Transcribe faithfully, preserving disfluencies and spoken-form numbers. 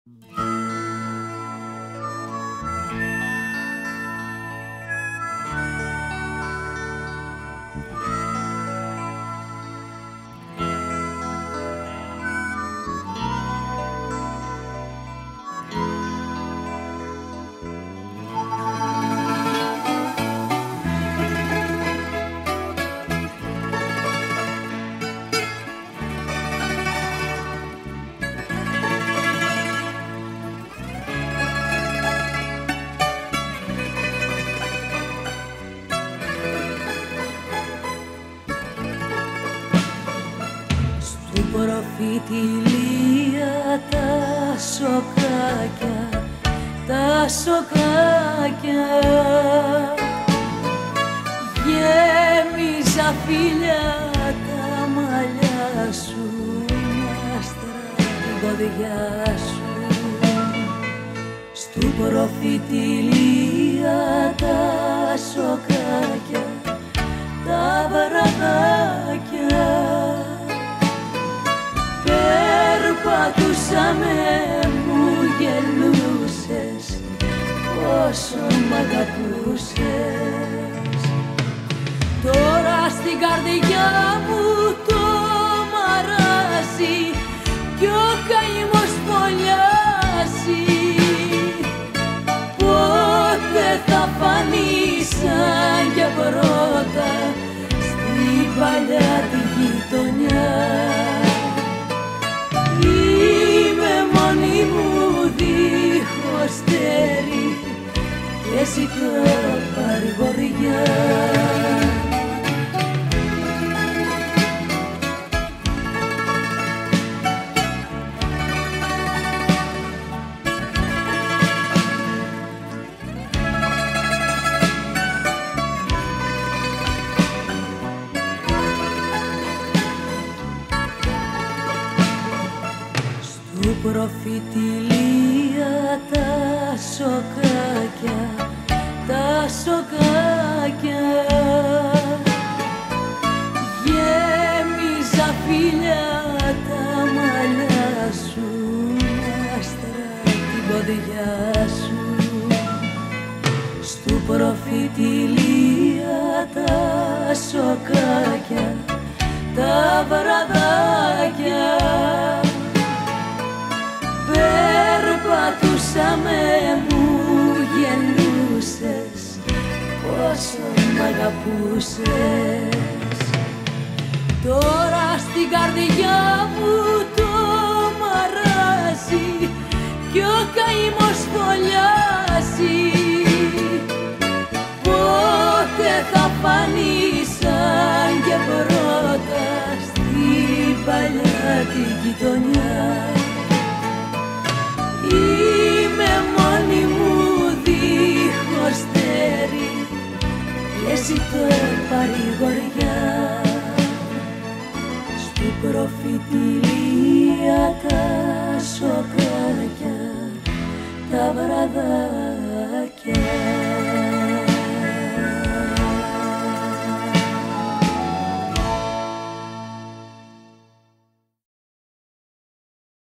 Προφητηλία τα σοκάκια, τα σοκάκια γέμιζα φίλια τα μαλλιά σου, άστρα την ποδιά σου. Στου προφητηλία τα σοκάκια, τα βραδάκια περπατούσαμε, μου γελούσες πόσο μ' αγαπούσες. Τώρα στην καρδιά μου το μαράζει κι ο καημός φωλιάζει. Πότε θα φανείς σαν και πρώτα στην παλιά τη γειτονιά. Είμαι μόνη μου δίχως τέρι και ζητώ παρηγοριά. Προφητηλία τα σοκάκια, τα σοκάκια γέμιζα φίλια τα μαλλιά σου, άστρα την ποδιά σου. Στου προφητηλία τα σοκάκια, τα βραδάκια περπατούσαμε, μου γελούσες πόσο μ' αγαπούσες. Τώρα στην καρδιά μου το μαράζει κι ο καημός φωλιάζει. Πότε θα φανείς σαν και πρώτα στην παλιά τη γειτονιά. Είμαι μόνη μου δίχως τέρι και ζητώ παρηγοριά. Στου προφητηλία τα σοκάκια, τα βραδάκια